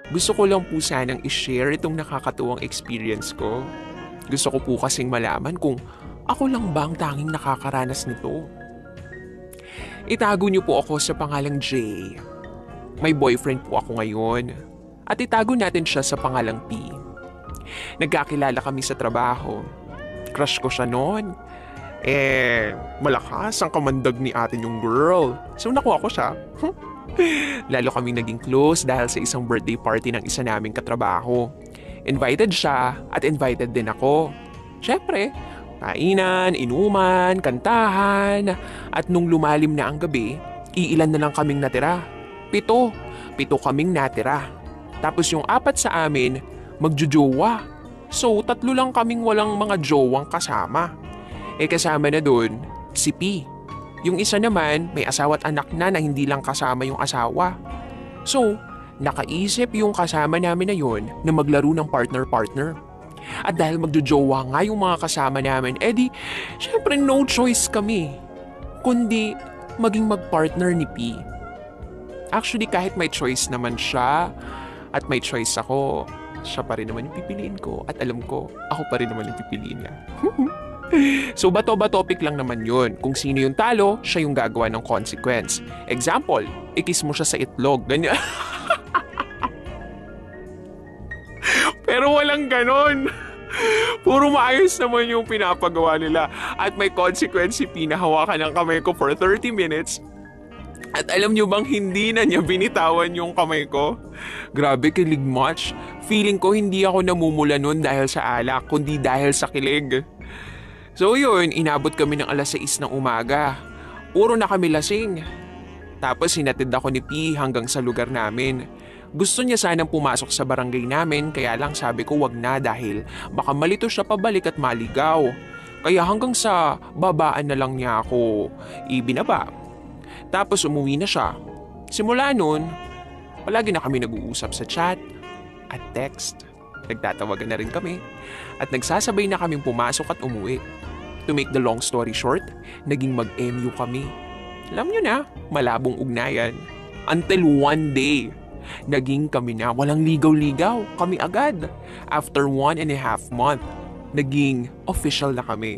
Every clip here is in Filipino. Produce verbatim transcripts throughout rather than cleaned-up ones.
Gusto ko lang po sanang i-share itong nakakatuwang experience ko. Gusto ko po kasing malaman kung ako lang ba ang tanging nakakaranas nito. Itago niyo po ako sa pangalang Jay. May boyfriend po ako ngayon. At itago natin siya sa pangalang P. Nagkakilala kami sa trabaho. Crush ko siya noon. Eh, malakas ang kamandag ni ate yung girl. So nakuha ko siya. Lalo kaming naging close dahil sa isang birthday party ng isa naming katrabaho. Invited siya at invited din ako. Siyempre, kainan, inuman, kantahan. At nung lumalim na ang gabi, iilan na lang kaming natira. Pito. Pito kaming natira. Tapos yung apat sa amin, magjojowa. So, tatlo lang kaming walang mga jowang kasama. Eh kasama na dun, si P. Yung isa naman, may asawa at anak na na hindi lang kasama yung asawa. So, nakaisip yung kasama namin na yun na maglaro ng partner-partner. At dahil magjojowa nga yung mga kasama namin, edi, syempre no choice kami. Kundi, maging magpartner ni P. Actually, kahit may choice naman siya, at may choice ako, siya pa rin naman yung pipiliin ko. At alam ko, ako pa rin naman yung pipiliin niya. So bato-ba topic lang naman yun. Kung sino yung talo, siya yung gagawa ng consequence. Example, ikis mo siya sa itlog. Ganyan. Pero walang ganon. Puro maayos naman yung pinapagawa nila. At may consequence si pinahawakan ng kamay ko for thirty minutes. At alam nyo bang hindi na niya binitawan yung kamay ko? Grabe, kilig much. Feeling ko hindi ako namumula nun dahil sa alak, kundi dahil sa kilig. So yun, inabot kami ng alas sais ng umaga. Puro na kami lasing. Tapos hinatid ako ni P hanggang sa lugar namin. Gusto niya sanang pumasok sa barangay namin, kaya lang sabi ko wag na dahil baka malito siya pabalik at maligaw. Kaya hanggang sa babaan na lang niya ako ibinaba. Tapos umuwi na siya. Simula nun, palagi na kami nag-uusap sa chat at text. Nagtatawagan na rin kami at nagsasabay na kaming pumasok at umuwi. To make the long story short, naging mag-M U kami. Alam nyo na, malabong ugnayan. Until one day, naging kami na walang ligaw-ligaw. Kami agad. After one and a half month, naging official na kami.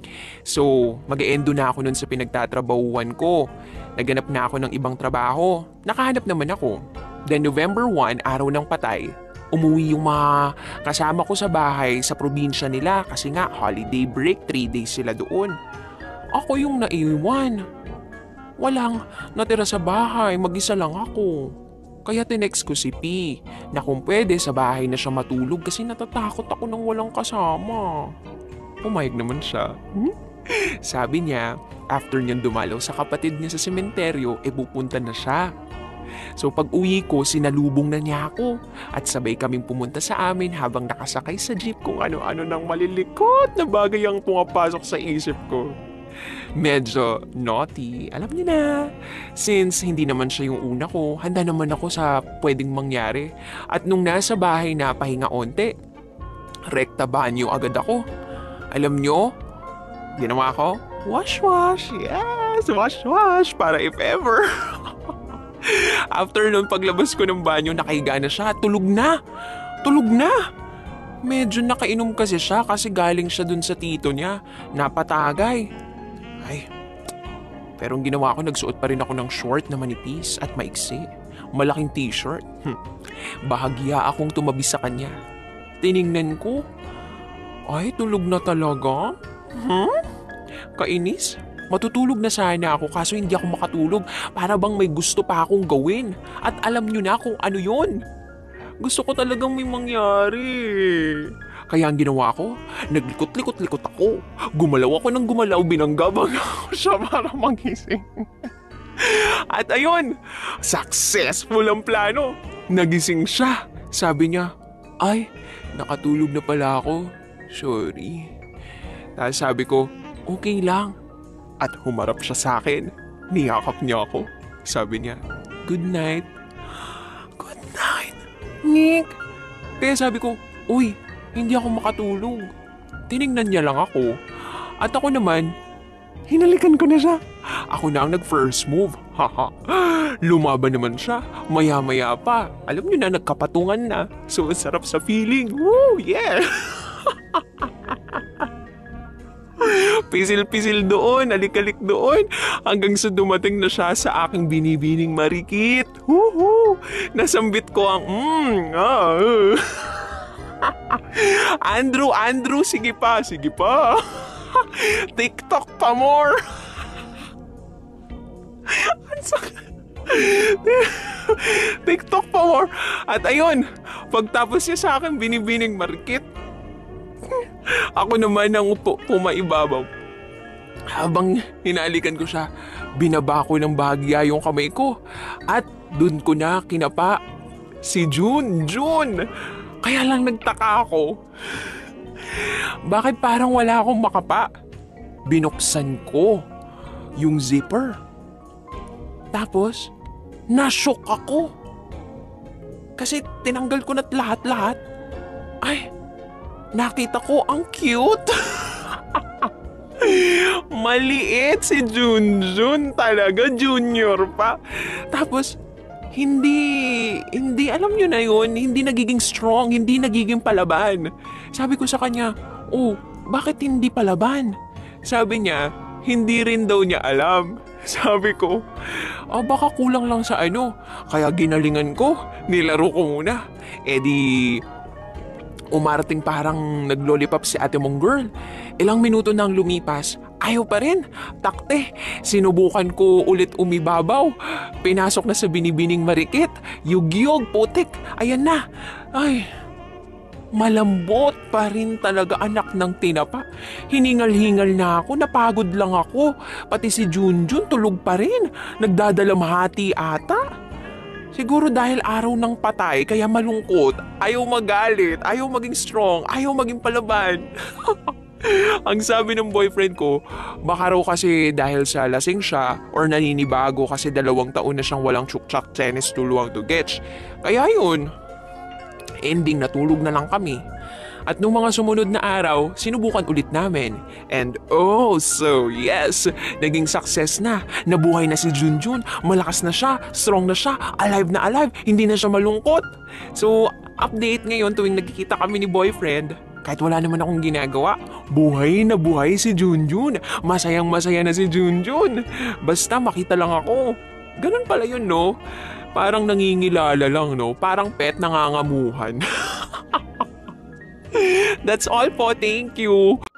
So, mag-e-endo na ako nun sa pinagtatrabahuan ko. Naganap na ako ng ibang trabaho. Nakahanap naman ako. Then November first, araw ng patay, umuwi yung mga kasama ko sa bahay sa probinsya nila kasi nga holiday break, three days sila doon. Ako yung naiwan. Walang natira sa bahay, mag-isa lang ako. Kaya tinext ko si P na kung pwede sa bahay na siya matulog kasi natatakot ako nang walang kasama. Pumayag naman siya. Hmm? Sabi niya, after niyan dumalaw sa kapatid niya sa sementeryo, e pupunta na siya. So pag uwi ko, sinalubong na niya ako at sabay kaming pumunta sa amin habang nakasakay sa jeep kung ano-ano ng malilikot na bagay ang pumapasok sa isip ko. Medyo naughty, alam niyo na. Since hindi naman siya yung una ko, handa naman ako sa pwedeng mangyari. At nung nasa bahay na pahinga onte, rekta banyo agad ako. Alam niyo, ginawa ko, wash-wash, yes, wash-wash, para if ever. After nun, paglabas ko ng banyo, nakahiga na siya. Tulog na. Tulog na. Medyo nakainom kasi siya kasi galing siya dun sa tito niya. Napatagay. Ay. Pero ang ginawa ko, nagsuot pa rin ako ng short na manipis at maiksi. Malaking t-shirt. Hm. Bahagya akong tumabi sa kanya. Tiningnan ko. Ay, tulog na talaga? Hmm? Kainis? Matutulog na sana ako kaso hindi ako makatulog. Para bang may gusto pa akong gawin. At alam nyo na kung ano yun. Gusto ko talagang may mangyari. Kaya ang ginawa ko, naglikot-likot-likot ako. Gumalaw ako ng gumalaw, binanggabang ako siya para magising. At ayun, successful ang plano. Nagising siya. Sabi niya, ay, nakatulog na pala ako. Sorry. Tapos sabi ko, okay lang. At humarap siya sa akin. Niyakap niya ako. Sabi niya, good night. Good night, Nick. Kaya sabi ko, uy, hindi ako makatulog. Tinignan niya lang ako. At ako naman, Hinalikan ko na siya. Ako na ang nag-first move. Haha. Lumaban naman siya. Maya-maya pa. Alam niyo na, nagkapatungan na. So, sarap sa feeling. Woo! Yeah! Pisil-pisil doon, alik-alik doon, hanggang sa dumating na siya sa aking binibining marikit. Woohoo! Nasambit ko ang mm, ah. Andrew, Andrew, sige pa, sige pa. TikTok pa more. TikTok pa more. At ayun, pagtapos niya sa aking binibining marikit, ako naman ang upo pumaibabaw. Habang hinalikan ko siya, binaba ko ng bahagya yung kamay ko. At dun ko na kinapa si Junjun. Kaya lang nagtaka ako. Bakit parang wala akong makapa? Binuksan ko yung zipper. Tapos, nashock ako. Kasi tinanggal ko na't lahat-lahat. Ay, nakita ko ang cute. Maliit si Junjun talaga, junior pa. Tapos, hindi, hindi, alam nyo na yun, hindi nagiging strong, hindi nagiging palaban. Sabi ko sa kanya, oh, bakit hindi palaban? Sabi niya, hindi rin daw niya alam. Sabi ko, oh, baka kulang lang sa ano. Kaya ginalingan ko, nilaro ko muna. E di, umarating parang nag-lollipop si ate mong girl. Ilang minuto nang lumipas, ayaw pa rin. Takte, sinubukan ko ulit umibabaw. Pinasok na sa binibining marikit. Yugyog, putik, ayan na. Ay, malambot pa rin talaga, anak ng tinapa. Hiningal-hingal na ako, napagod lang ako. Pati si Junjun tulog pa rin. Nagdadalamhati ata. Siguro dahil araw ng patay, kaya malungkot, ayaw magalit, ayaw maging strong, ayaw maging palaban. Ang sabi ng boyfriend ko, baka raw kasi dahil sa lasing siya or naninibago kasi dalawang taon na siyang walang tsuktsak tennis tuluwang to getch. Kaya yun, ending natulog na lang kami. At nung mga sumunod na araw, sinubukan ulit namin. And oh, so yes, naging success na. Nabuhay na si Junjun, malakas na siya, strong na siya, alive na alive, hindi na siya malungkot. So, update ngayon tuwing nagkikita kami ni boyfriend, kahit wala naman akong ginagawa, buhay na buhay si Junjun. Masayang masaya na si Junjun. Basta makita lang ako. Ganun pala yun, no? Parang nangingilala lang, no? Parang pet nangangamuhan. That's all po. Thank you.